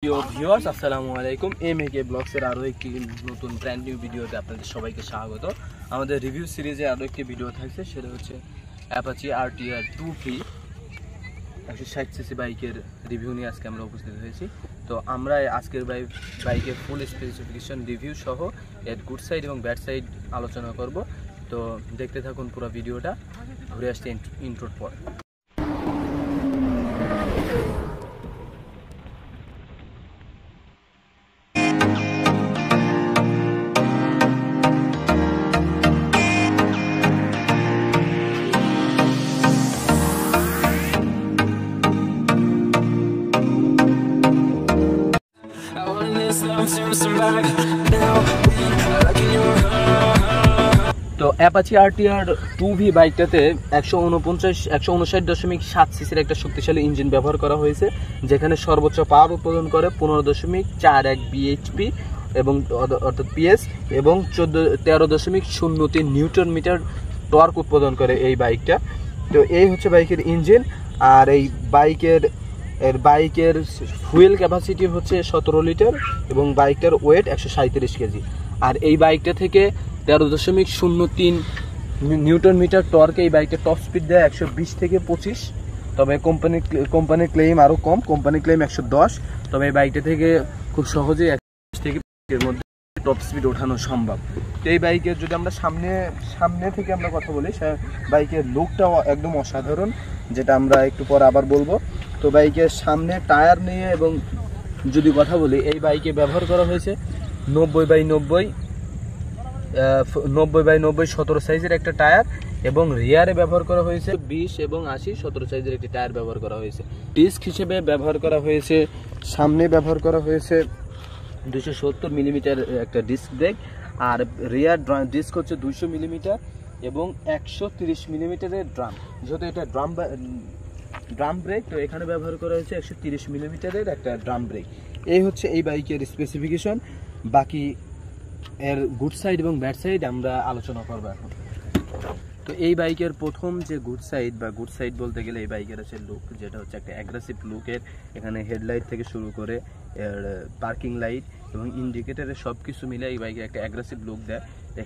প্রিয় ভিউয়ার্স, আসসালামু আলাইকুম। MAK Vlogs এর আরও একটি নতুন ব্র্যান্ড নিউ ভিডিওতে আপনাদের সবাইকে স্বাগত। আমাদের রিভিউ সিরিজে আরও একটি ভিডিও থাকছে, সেটা হচ্ছে Apache RTR 2V 160cc বাইকের রিভিউ নিয়ে আজকে আমরা উপস্থিত হয়েছি। তো আমরা আজকের বাইকের ফুল স্পেসিফিকেশন রিভিউ সহ এর গুড সাইড এবং ব্যাড সাইড আলোচনা করব। তো দেখতে থাকুন পুরো ভিডিওটা, ঘুরে আসছে ইন্ট্রোর পর। তো Apache RTR 2V বাইকটাতে 159.7 সিসির একটা শক্তিশালী ইঞ্জিন ব্যবহার করা হয়েছে, যেখানে সর্বোচ্চ পাওয়ার উৎপাদন করে 15.41 bhp এবং অর্থাৎ PS এবং 13.03 নিউটন মিটার টর্ক উৎপাদন করে এই বাইকটা। তো এই হচ্ছে বাইকের ইঞ্জিন। আর এই বাইকের ফুয়েল ক্যাপাসিটি হচ্ছে 17 লিটার এবং বাইকটার ওয়েট 137 কেজি। আর এই বাইকটা থেকে 13.03 নিউটন মিটার টর্কে এই বাইকের টপ স্পিড দেয় 120 থেকে 25। তবে কোম্পানির ক্লেম আরও কম, কোম্পানির ক্লেম 110। তবে এই বাইকটা থেকে খুব সহজেই 120 থেকে এর মধ্যে টপ স্পিড ওঠানো সম্ভব। তো এই বাইকের যদি আমরা সামনে থেকে আমরা কথা বলি, বাইকের লুকটাও একদম অসাধারণ, যেটা আমরা একটু পর আবার বলবো। তো বাইকের সামনে টায়ার নিয়ে এবং যদি কথা বলি, এই বাইকে ব্যবহার করা হয়েছে 90/90 17 সাইজের একটা টায়ার এবং রিয়ারে ব্যবহার করা হয়েছে 20 এবং 80 17 সাইজের একটি টায়ার ব্যবহার করা হয়েছে। ডিস্ক হিসেবে ব্যবহার করা হয়েছে, সামনে ব্যবহার করা হয়েছে 270 মিলিমিটার একটা ডিস্ক ব্রেক, আর রিয়ার ডিস্ক হচ্ছে 200 মিলিমিটার এবং 130 মিলিমিটারের ড্রাম। যেহেতু এটা ড্রাম ব্রেক, তো এখানে ব্যবহার করা হয়েছে 130 মিলিমিটারের একটা ড্রাম ব্রেক। এই হচ্ছে এই বাইকের স্পেসিফিকেশন। বাকি এর গুড সাইড এবং ব্যাড সাইড আমরা আলোচনা করবো এখন। তো এই বাইকের প্রথম যে গুড সাইড বলতে গেলে এই বাইকের হচ্ছে লুক, যেটা হচ্ছে একটা অ্যাগ্রেসিভ লুকের। এখানে হেডলাইট থেকে শুরু করে এর পার্কিং লাইট এবং ইন্ডিকেটারের সব কিছু মিলে এই বাইকের একটা অ্যাগ্রেসিভ লুক দেয়।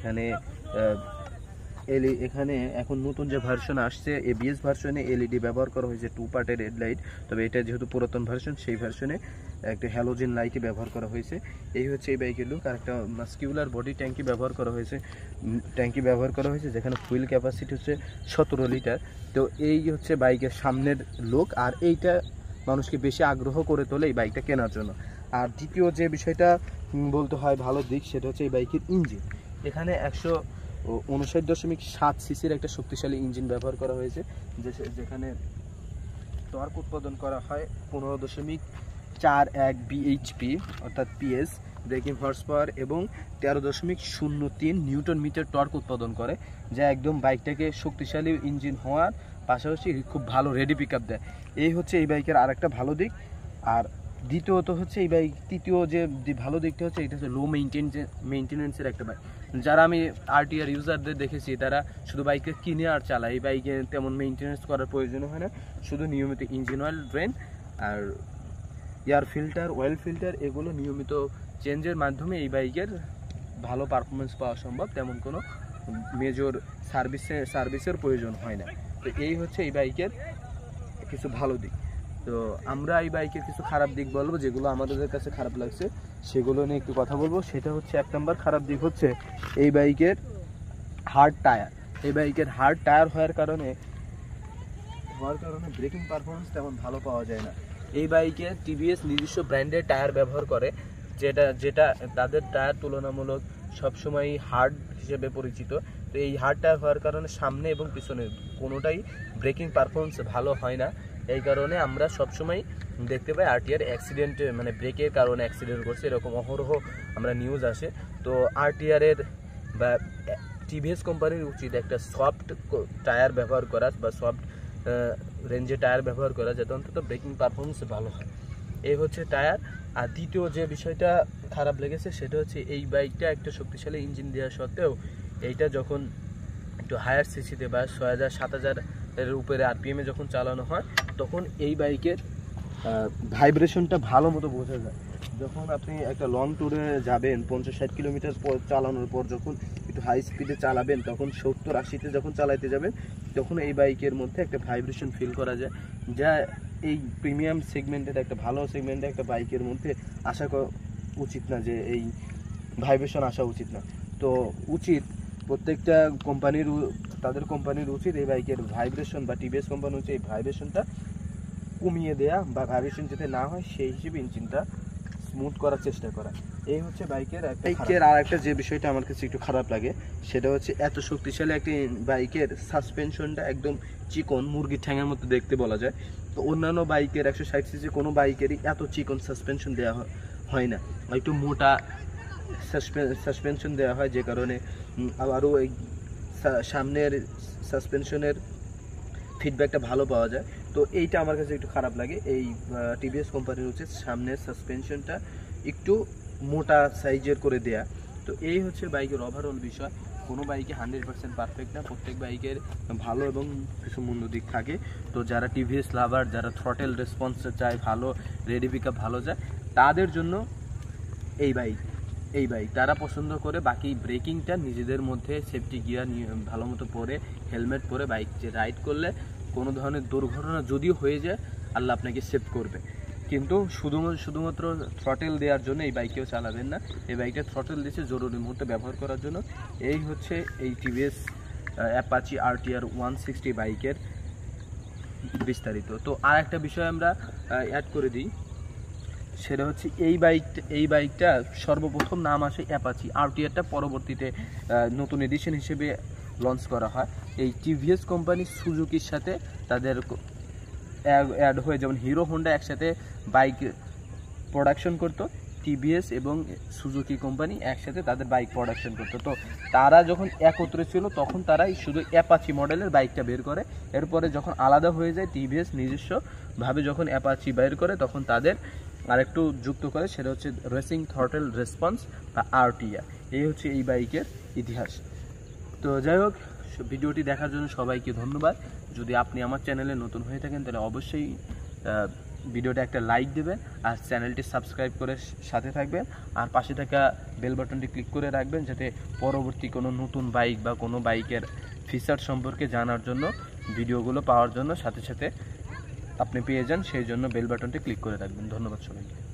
এখানে এখন নতুন যে ভার্সন আসছে, ABS ভার্সনে LED ব্যবহার করা হয়েছে 2 পার্টের হেডলাইট। তবে এটা যেহেতু পুরাতন ভার্সন, সেই ভার্সনে একটা হ্যালোজেন লাইটই ব্যবহার করা হয়েছে। এই হচ্ছে এই বাইকের লুক। আর একটা মাস্কিউলার বডি ট্যাঙ্কি ব্যবহার করা হয়েছে, যেখানে ফুয়েল ক্যাপাসিটি হচ্ছে 17 লিটার। তো এই হচ্ছে বাইকের সামনের লুক, আর এইটা মানুষকে বেশি আগ্রহ করে তোলে এই বাইকটা কেনার জন্য। আর দ্বিতীয় যে বিষয়টা বলতে হয় ভালো দিক, সেটা হচ্ছে এই বাইকের ইঞ্জিন। এখানে 159.7 সিসির একটা শক্তিশালী ইঞ্জিন ব্যবহার করা হয়েছে, যেখানে টর্ক উৎপাদন করা হয় 15.41 bhp অর্থাৎ PS, ব্রেকিং হর্স পাওয়ার এবং 13.03 নিউটন মিটার টর্ক উৎপাদন করে, যা একদম বাইকটাকে শক্তিশালী ইঞ্জিন হওয়ার পাশাপাশি খুব ভালো রেডি পিক আপ দেয়। এই হচ্ছে এই বাইকের আরেকটা ভালো দিক। আর দ্বিতীয়ত হচ্ছে তৃতীয় যে ভালো দিকটা হচ্ছে, এটা হচ্ছে লো মেইনটেনেন্সের একটা বাইক। যারা আমি RTR ইউজারদের দেখেছি, তারা শুধু বাইকে কিনে আর চালায়, এই বাইকে তেমন মেইনটেনেন্স করার প্রয়োজন হয় না। শুধু নিয়মিত ইঞ্জিন অয়েল, ড্রেন আর এয়ার ফিল্টার, অয়েল ফিল্টার এগুলো নিয়মিত চেঞ্জের মাধ্যমে এই বাইকের ভালো পারফরমেন্স পাওয়া সম্ভব। তেমন কোনো মেজর সার্ভিসের প্রয়োজন হয় না। তো এই হচ্ছে এই বাইকের কিছু ভালো দিক। তো আমরা এই বাইকের কিছু খারাপ দিক বলবো, যেগুলো আমাদের কাছে খারাপ লাগছে সেগুলো নিয়ে একটু কথা বলবো। সেটা হচ্ছে 1 নম্বর খারাপ দিক হচ্ছে এই বাইকের হার্ড টায়ার। এই বাইকের হার্ড টায়ার হওয়ার কারণে ব্রেকিং পারফরমেন্স তেমন ভালো পাওয়া যায় না। এই বাইকে TVS নিজস্ব ব্র্যান্ডের টায়ার ব্যবহার করে, যেটা তাদের টায়ার তুলনামূলক সবসময় হার্ড হিসেবে পরিচিত। তো এই হার্ড টায়ার হওয়ার কারণে সামনে এবং পিছনে কোনোটাই ব্রেকিং পারফরমেন্স ভালো হয় না। এই কারণে আমরা সবসময় দেখতে পাই RTR অ্যাক্সিডেন্ট, মানে ব্রেকের কারণে অ্যাক্সিডেন্ট করছে, এরকম অহরহ আমরা নিউজ আসে। তো RTR বা TVS কোম্পানির উচিত একটা সফট টায়ার ব্যবহার করা বা সফট রেঞ্জে টায়ার ব্যবহার করা, যাতে অন্তত ব্রেকিং পারফরমেন্স ভালো হয়। এই হচ্ছে টায়ার। আর দ্বিতীয় যে বিষয়টা খারাপ লেগেছে, সেটা হচ্ছে এই বাইকটা একটা শক্তিশালী ইঞ্জিন দেওয়া সত্ত্বেও এইটা যখন একটু হায়ার সিসিতে বা 6000-7000 এর উপরে RPM-এ যখন চালানো হয়, তখন এই বাইকের ভাইব্রেশনটা ভালো মতো বোঝা যায়। যখন আপনি একটা লং ট্যুরে যাবেন 50-60 কিলোমিটার পর চালানোর পর যখন একটু হাই স্পিডে চালাবেন, তখন 70-80-তে যখন চালাইতে যাবেন তখন এই বাইকের মধ্যে একটা ভাইব্রেশন ফিল করা যায়, যা এই প্রিমিয়াম সেগমেন্টের একটা ভালো সেগমেন্টে একটা বাইকের মধ্যে আশা উচিত না, যে এই ভাইব্রেশন আসা উচিত না। তো উচিত প্রত্যেকটা কোম্পানির, তাদের কোম্পানির উচিত এই বাইকের ভাইব্রেশন বা টিভিএস কোম্পানি হচ্ছে এই ভাইব্রেশনটা কমিয়ে দেয়া, বা ভাইব্রেশন যাতে না হয় সেই হিসেবে ইঞ্জিনটা স্মুথ করার চেষ্টা করা। এই হচ্ছে বাইকের আর একটা যে বিষয়টা আমার কাছে একটু খারাপ লাগে, সেটা হচ্ছে এত শক্তিশালী একটি বাইকের সাসপেনশনটা একদম চিকন, মুরগির ঠ্যাঙের মতো দেখতে বলা যায়। তো অন্যান্য বাইকের 160 সিসি কোনো বাইকেরই এত চিকন সাসপেনশন দেওয়া হয় না, একটু মোটা সাসপেনশন দেওয়া হয়, যে কারণে আবারও এই সামনের সাসপেনশনের ফিডব্যাকটা ভালো পাওয়া যায়। তো এইটা আমার কাছে একটু খারাপ লাগে। এই টিভিএস কোম্পানির উচিত সামনের সাসপেনশনটা একটু মোটা সাইজের করে দেয়া। তো এই হচ্ছে বাইকের ওভারঅল বিষয়। কোনো বাইকে 100% পারফেক্ট না, প্রত্যেক বাইকের ভালো এবং কিছু মন্দ দিক থাকে। তো যারা টিভিএস লাভার, যারা থ্রটেল রেসপন্স চায় ভালো, রেডি পিকআপ ভালো যায়, তাদের জন্য এই বাইক তারা পছন্দ করে। বাকি ব্রেকিংটা নিজেদের মধ্যে সেফটি গিয়ার ভালো মতো পরে, হেলমেট পরে বাইক যে রাইড করলে কোনো ধরনের দুর্ঘটনা যদিও হয়ে যায়, আল্লাহ আপনাকে সেভ করবে। কিন্তু শুধুমাত্র থ্রটেল দেওয়ার জন্য এই বাইকেও চালাবেন না। এই বাইকটা থ্রটেল দিয়েছে জরুরি মুহূর্তে ব্যবহার করার জন্য। এই হচ্ছে এই টিভিএস অ্যাপাচি RTR 160 বাইকের বিস্তারিত। তো আর একটা বিষয় আমরা অ্যাড করে দিই, সেটা হচ্ছে এই বাইকটা সর্বপ্রথম নাম আসে অ্যাপাচি RTRটা পরবর্তীতে নতুন এডিশন হিসেবে লঞ্চ করা হয়। এই টিভিএস কোম্পানি সুজুকির সাথে তাদের অ্যাড হয়ে, যেমন হিরো হোন্ডা একসাথে বাইক প্রোডাকশন করতো, টিভিএস এবং সুজুকি কোম্পানি একসাথে তাদের বাইক প্রোডাকশন করতো। তো তারা যখন একত্রে ছিল তখন তারাই শুধু অ্যাপাচি মডেলের বাইকটা বের করে। এরপরে যখন আলাদা হয়ে যায়, টিভিএস নিজস্বভাবে যখন অ্যাপাচি বের করে, তখন তাদের আরেকটু যুক্ত করে, সেটা হচ্ছে রেসিং থ্রটেল রেসপন্স বা RTR। এই হচ্ছে এই বাইকের ইতিহাস। তো যাই হোক, ভিডিওটি দেখার জন্য সবাইকে ধন্যবাদ। যদি আপনি আমার চ্যানেলে নতুন হয়ে থাকেন তাহলে অবশ্যই ভিডিওটা একটা লাইক দেবেন, আর চ্যানেলটি সাবস্ক্রাইব করে সাথে থাকবেন, আর পাশে থাকা বেল বাটনটি ক্লিক করে রাখবেন, যাতে পরবর্তী কোনো নতুন বাইক বা কোনো বাইকের ফিচার সম্পর্কে জানার জন্য, ভিডিওগুলো পাওয়ার জন্য সাথে সাথে আপনি পেয়ে যান। সেই জন্য বেল বাটনটি ক্লিক করে রাখবেন। ধন্যবাদ সবাইকে।